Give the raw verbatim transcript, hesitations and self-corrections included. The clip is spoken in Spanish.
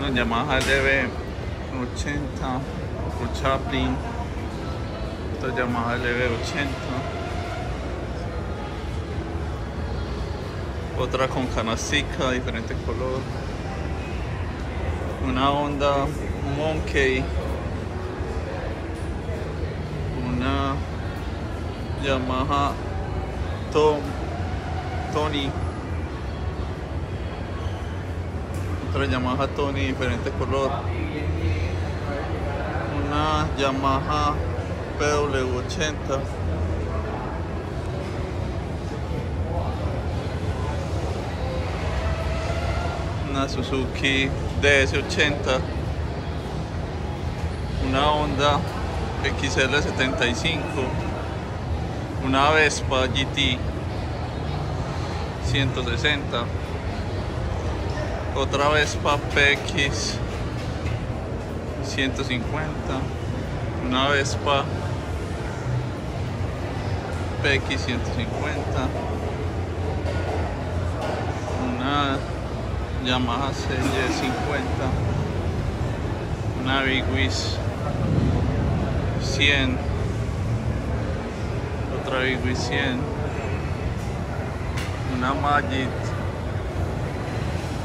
una Yamaha L V ochenta o Chaplin, esta Yamaha L V ochenta, otra con canastica, diferente color, una Honda Monkey, una Yamaha Tom, Tony, otra Yamaha Tony, diferente color, una Yamaha P W ochenta, una Suzuki D S ochenta, una Honda X L setenta y cinco, una Vespa G T ciento sesenta, otra Vespa P X ciento cincuenta, una Vespa P X ciento cincuenta, una Yamaha C Y cincuenta, una Big Wiz cien, otra Big Wiz cien, una Magic